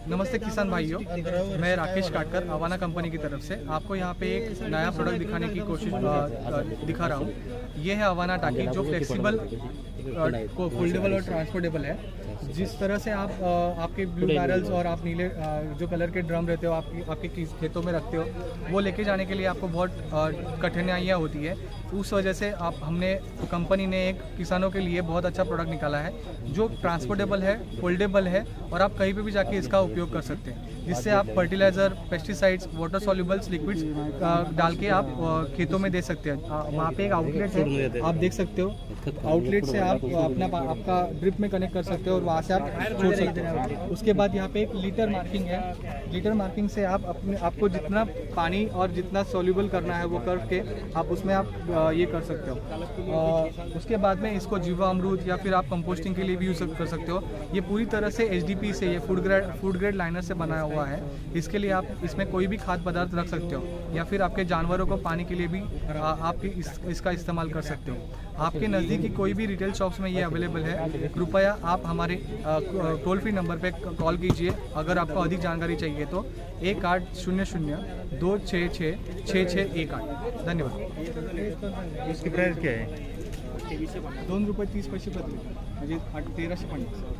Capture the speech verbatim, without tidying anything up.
नमस्ते किसान भाइयों, मैं राकेश काटकर अवाना कंपनी की तरफ से आपको यहाँ पे एक नया प्रोडक्ट दिखाने की कोशिश दिखा रहा हूँ। ये है अवाना टाकी जो फ्लेक्सिबल, फोल्डेबल और ट्रांसपोर्टेबल है। जिस तरह से आप आपके ब्लू बैरल्स और आप नीले जो कलर के ड्रम रहते हो आपकी आपके खेतों में रखते हो, वो लेके जाने के लिए आपको बहुत कठिनाइयाँ होती है। उस वजह से आप हमने कंपनी ने एक किसानों के लिए बहुत अच्छा प्रोडक्ट निकाला है जो ट्रांसपोर्टेबल है, फोल्डेबल है और आप कहीं पे भी जाके इसका उपयोग कर सकते हैं, जिससे आप fertilizer, pesticides, water solubles liquids डाल के आप खेतों में दे सकते हैं। वहाँ पे एक आउटलेट है, आप देख सकते हो। आउटलेट से आप अपना आपका ड्रिप में कनेक्ट कर सकते हो और वहाँ से आप छोड़ सकते हो। उसके बाद यहाँ पे एक लीटर मार्किंग है। लीटर मार्किंग से आप अपने आपको जितना पानी और जितना सॉल्युबल करना है वो करके आप उसमें आप ये कर सकते हो। उसके बाद में इसको जीवा अमरूद या फिर आप कंपोस्टिंग के लिए भी यूज़ कर सकते हो। ये पूरी तरह से एच डी पी से, ये food grade food grade liner से बनाया हुआ है। इसके लिए आप इसमें कोई भी खाद्य पदार्थ रख सकते हो या फिर आपके जानवरों को पानी के लिए भी आप इस, इसका इस्तेमाल कर सकते हो। आपके नज़दीकी कोई भी रिटेल शॉप्स में ये अवेलेबल है। कृपया आप हमारे टोल फ्री नंबर पे कॉल कीजिए अगर आपको अधिक जानकारी चाहिए तो एक आठ शून्य शून्य दो छः छः छः छः एक आठ। धन्यवाद। इसकी प्राइस क्या है? दोन रुपये तीस पैसे प्रति लिटर, म्हणजे तेराशे पन्नास।